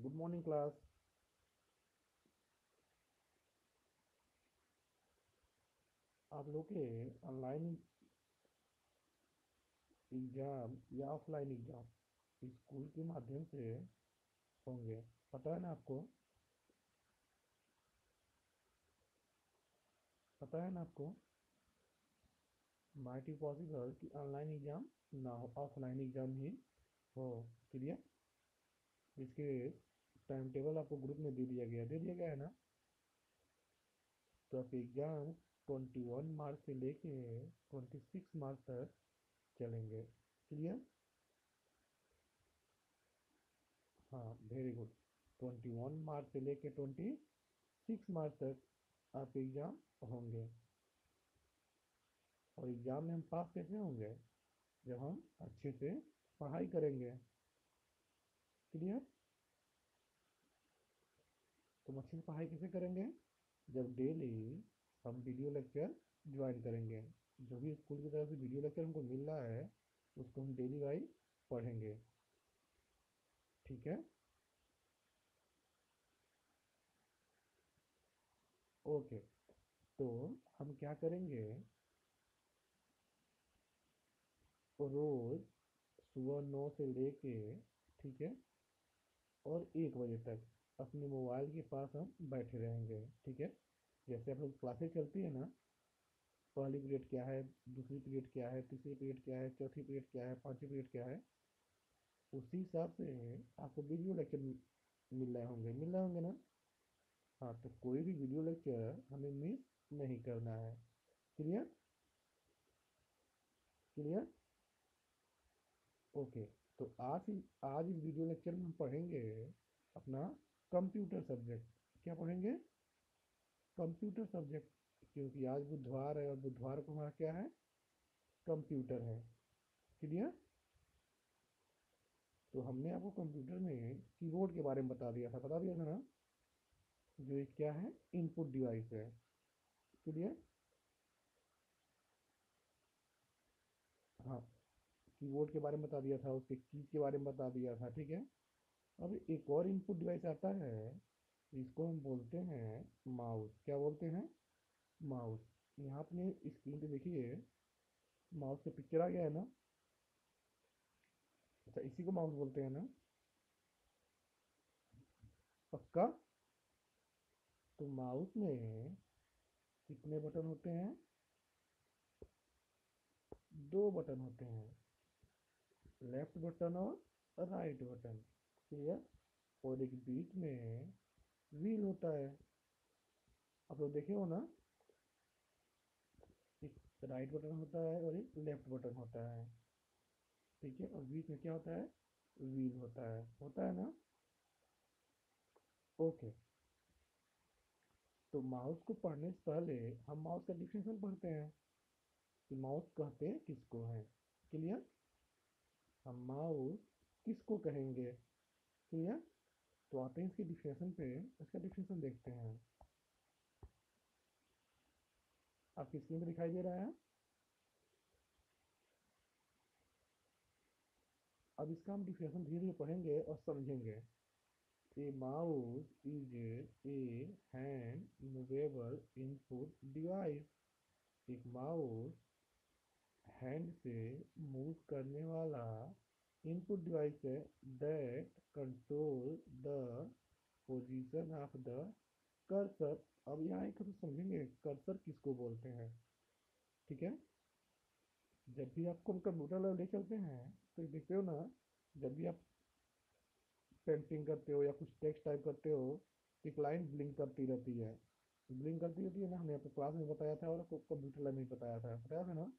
Good morning class. आप लोग के ऑनलाइन एग्जाम या ऑफलाइन एग्जाम स्कूल के माध्यम से होंगे, पता है ना आपको? पता है ना आपको? माइट बी पॉसिबल कि ऑनलाइन एग्जाम ना हो, ऑफलाइन एग्जाम ही हो। क्लियर? इसके टाइम टेबल आपको ग्रुप में दे दिया गया है ना? तो आप एग्जाम 21 मार्च से लेके 26 मार्च तक चलेंगे। क्लियर? हाँ, वेरी गुड। 21 मार्च से लेके 26 मार्च तक आप एग्ज़ाम होंगे। और एग्ज़ाम में हम पास कैसे होंगे? जब हम अच्छे से पढ़ाई करेंगे। क्लियर? तो हम अच्छे से पढ़ाई कैसे करेंगे? जब डेली हम वीडियो लेक्चर ज्वाइन करेंगे। जो भी स्कूल की तरफ से वीडियो लेक्चर हमको मिल रहा है उसको हम डेली वाइज पढ़ेंगे। ठीक है? ओके। तो हम क्या करेंगे, रोज़ सुबह 9 से लेके, ठीक है, और 1 बजे तक अपने मोबाइल के पास हम बैठे रहेंगे। ठीक है? जैसे आप लोग क्लासेस चलती है ना, पहली पीरियड क्या है, दूसरी पीरियड क्या है, तीसरी पीरियड क्या है, चौथी पीरियड क्या है, पांचवी पीरियड क्या है, उसी हिसाब से आपको वीडियो लेक्चर मिल रहे होंगे ना? हाँ, तो कोई भी वीडियो लेक्चर हमें मिस नहीं करना है। क्लियर? क्लियर? ओके। तो आज इस वीडियो लेक्चर में हम पढ़ेंगे अपना कंप्यूटर सब्जेक्ट। क्या पढ़ेंगे? Computer subject. क्योंकि आज बुधवार है और बुधवार को हमारा क्या है? कंप्यूटर है। क्लियर? तो हमने आपको कंप्यूटर में कीबोर्ड के बारे में बता दिया था ना? जो एक क्या है, इनपुट डिवाइस है। क्लियर? हाँ, कीबोर्ड के बारे में बता दिया था, उसके कीज के बारे में बता दिया था। ठीक है? अब एक और इनपुट डिवाइस आता है, इसको हम बोलते हैं माउस। क्या बोलते हैं? माउस। यहाँ अपने स्क्रीन पे देखिए, माउस का पिक्चर आ गया है ना? अच्छा, इसी को माउस बोलते हैं ना? पक्का? तो माउस में कितने बटन होते हैं? दो बटन होते हैं, लेफ्ट बटन और राइट बटन। क्लियर? और एक बीच में व्हील होता है। आप लोग देखे हो ना? एक राइट बटन होता है और एक लेफ्ट बटन होता है। ठीक है? और बीच में क्या होता है? व्हील होता है ना? ओके। तो माउस को पढ़ने से पहले हम माउस का डिफिनेशन पढ़ते हैं कि माउस कहते हैं किसको है। क्लियर? हम माउस किसको कहेंगे? क्लियर? तो आते हैं इसके डिफिनेशन पे। इसका डिफिनेशन देखते हैं। आपकी स्क्रीन पे दिखाई दे रहा है? अब इसका हम डिफिनेशन धीरे धीरे पढ़ेंगे और समझेंगे। A mouse is a hand movable input device. एक माउस हैंड से मूव करने वाला इनपुट डिवाइस है that control the position of the cursor. अब यहाँ एक तो समझेंगे कर्सर किसको बोलते हैं। ठीक है? जब भी आपको हम कंप्यूटर लैब ले चलते हैं तो देखते हो ना, जब भी आप पेंटिंग करते हो या कुछ टेक्स्ट टाइप करते हो, एक लाइन ब्लिंक करती रहती है। ब्लिंक करती रहती है ना, हमने आपको क्लास में बताया था और आपको कंप्यूटर लैब में बताया था ना?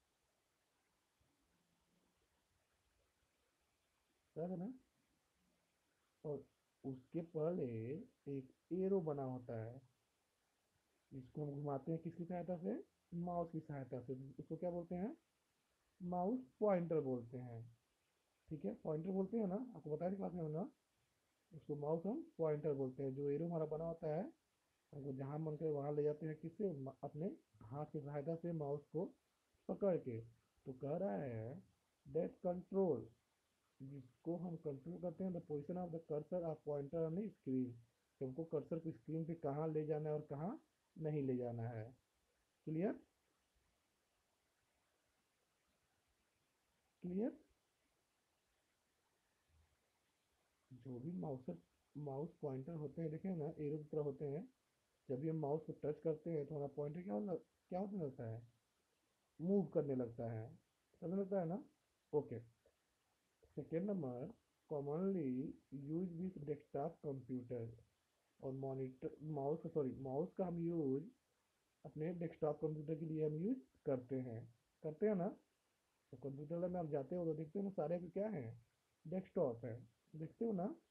बताया था ना? और उसके पहले एक एरो बना होता है, जिसको हम घुमाते हैं किसकी सहायता से? माउस की सहायता से। उसको क्या बोलते हैं? माउस पॉइंटर बोलते हैं। ठीक है? पॉइंटर बोलते हैं ना, आपको बताया था क्लास में ना? उसको माउस हम पॉइंटर बोलते हैं। जो एरो हमारा बना होता है, हमको जहाँ मन करे वहाँ ले जाते हैं, किससे? अपने हाथ की सहायता से माउस को पकड़ के। तो कह रहा है दैट कंट्रोल जिसको हम कंट्रोल करते हैं the position of the cursor of pointer on the screen, कि हमको कर्सर को स्क्रीन पे कहाँ ले जाना है और कहाँ नहीं ले जाना है। क्लियर? क्लियर? जो भी माउस पॉइंटर होते हैं, देखें ना, एरो की तरह होते हैं। जब भी हम माउस को टच करते हैं तो हमारा पॉइंटर क्या होने लगता है? मूव करने लगता है। चलने लगता है ना? Okay. Second number, commonly use with desktop computer और मॉनिटर माउस, सॉरी, माउस का हम यूज अपने डेस्कटॉप कंप्यूटर के लिए हम यूज करते हैं ना? तो कंप्यूटर में आप जाते हो तो देखते हो ना, सारे के क्या है? डेस्कटॉप है। देखते हो ना?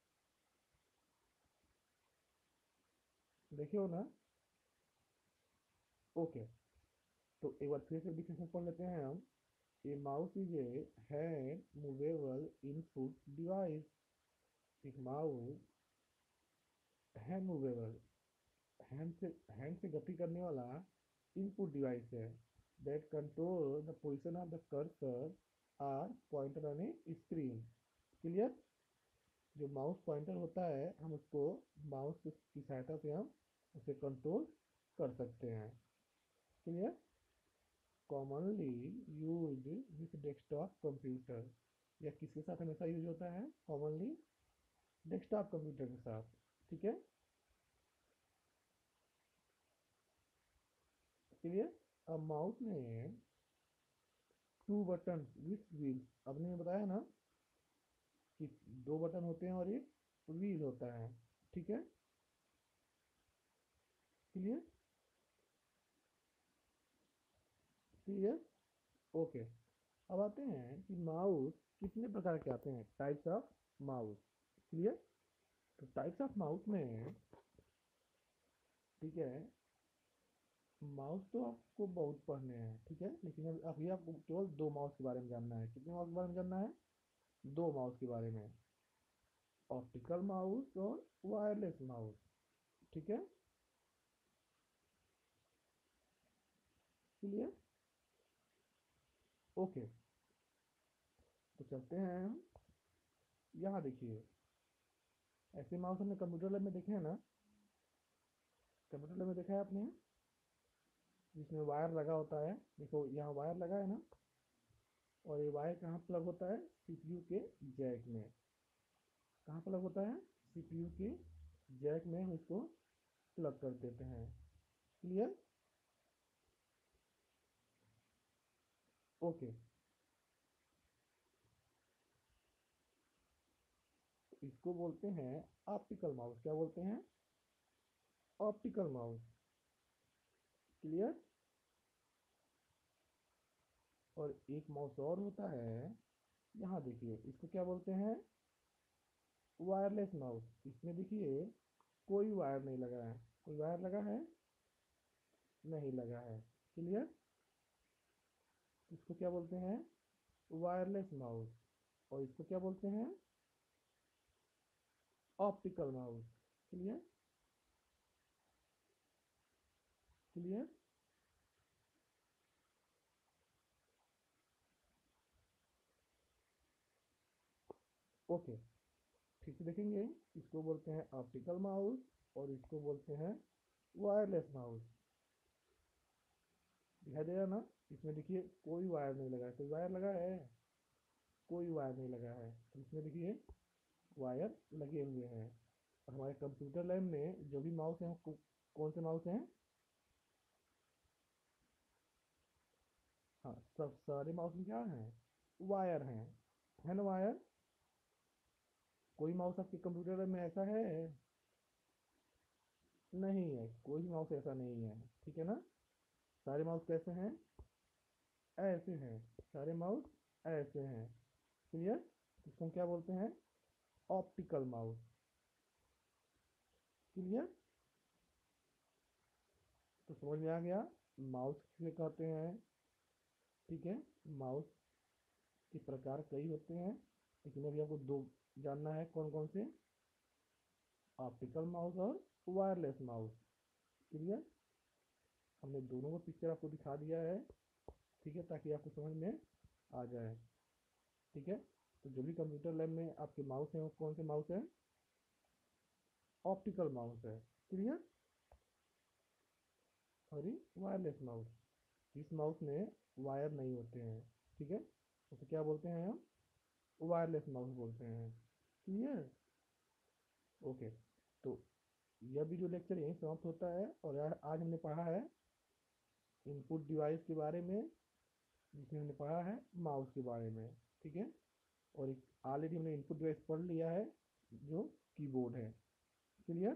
देखे हो ना? ओके। तो एक बार फिर से डिफिनेशन पढ़ लेते हैं हम। A mouse is a hand movable input device. एक माउस हैंड मूवेबल, हैंड से गति करने वाला इनपुट डिवाइस है, that control the position of the cursor or pointer on a screen. Clear? जो माउस पॉइंटर होता है हम उसको माउस की सहायता से हम उसे कंट्रोल कर सकते हैं। Clear? Commonly use with desktop computer, या किसके साथ हमेशा यूज होता है? कॉमनली डेस्कटॉप कंप्यूटर के साथ। ठीक है? क्लियर? अब माउस में टू बटन विथ व्हील, आपने बताया ना कि दो बटन होते हैं और एक व्हील होता है। ठीक है? क्लियर? क्लियर? ओके। अब आते हैं कि माउस कितने प्रकार के आते हैं, टाइप्स ऑफ माउस। क्लियर? तो टाइप्स ऑफ माउस में, ठीक है, माउस तो आपको बहुत पढ़ने हैं, ठीक है, लेकिन अभी आपको केवल दो माउस के बारे में जानना है। कितने माउस के बारे में जानना है? दो माउस के बारे में, ऑप्टिकल माउस और वायरलेस माउस। ठीक है? क्लियर? ओके। तो चलते हैं हम, यहाँ देखिए, ऐसे माउस हमने कंप्यूटर लैब में देखे हैं ना? कंप्यूटर लैब में देखा है आपने, जिसमें वायर लगा होता है। देखो यहाँ वायर लगा है ना, और ये वायर कहाँ प्लग होता है? सीपीयू के जैक में। कहाँ प्लग होता है? सीपीयू के जैक में हम इसको प्लग कर देते हैं। क्लियर? ओके। इसको बोलते हैं ऑप्टिकल माउस। क्या बोलते हैं? Optical mouse. क्लियर? और एक माउस और होता है, यहाँ देखिए, इसको क्या बोलते हैं? Wireless mouse. इसमें देखिए कोई वायर नहीं लगा है। कोई वायर लगा है? नहीं लगा है। क्लियर? इसको क्या बोलते हैं? Wireless mouse. और इसको क्या बोलते हैं? Optical mouse. Clear? Clear? Okay. ठीक से देखेंगे, इसको बोलते हैं ऑप्टिकल माउस और इसको बोलते हैं वायरलेस माउस। दिखाई दे रहा ना? इसमें देखिए कोई वायर नहीं लगा है। कोई वायर लगा है? कोई वायर नहीं लगा है। तो इसमें देखिए वायर लगे हुए हैं। और हमारे कंप्यूटर लैब में जो भी माउस हैं, कौन से माउस हैं? हाँ, सब सारे माउस में क्या है? वायर हैं। है ना वायर? कोई माउस आपके कंप्यूटर लैब में ऐसा है? नहीं है, कोई भी माउस ऐसा नहीं है। ठीक है ना? सारे माउस कैसे हैं? ऐसे हैं। सारे माउस ऐसे हैं। क्लियर? इसको हम क्या बोलते हैं? Optical mouse. क्लियर? तो समझ में आ गया माउस किसे कहते हैं। ठीक है? माउस के प्रकार कई होते हैं, लेकिन अभी आपको दो जानना है, कौन कौन से? ऑप्टिकल माउस और वायरलेस माउस। क्लियर? हमने दोनों का पिक्चर आपको दिखा दिया है, ठीक है, ताकि आपको समझ में आ जाए। ठीक है? तो जो भी कंप्यूटर लैब में आपके माउस हैं वो कौन से माउस हैं? ऑप्टिकल माउस है। क्लियर? Sorry, wireless mouse. इस माउस में वायर नहीं होते हैं, ठीक है, उसे क्या बोलते हैं हम? वायरलेस माउस बोलते हैं। क्लियर? ओके। तो यह भी जो लेक्चर यहीं समाप्त होता है, और आज हमने पढ़ा है इनपुट डिवाइस के बारे में, जिसमें हमने पढ़ा है माउस के बारे में, ठीक है। और एक ऑलरेडी हमने इनपुट डिवाइस पढ़ लिया है जो कीबोर्ड है। क्लियर?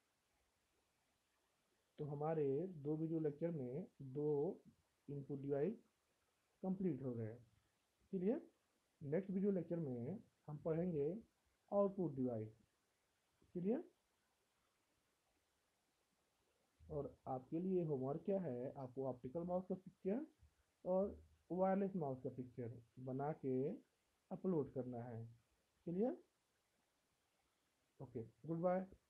तो हमारे दो वीडियो लेक्चर में दो इनपुट डिवाइस कंप्लीट हो गए। क्लियर? नेक्स्ट वीडियो लेक्चर में हम पढ़ेंगे आउटपुट डिवाइस। क्लियर? और आपके लिए होमवर्क क्या है, आपको ऑप्टिकल माउस का पिक्चर और वायरलेस माउस का पिक्चर बना के अपलोड करना है। क्लियर? Okay, good bye.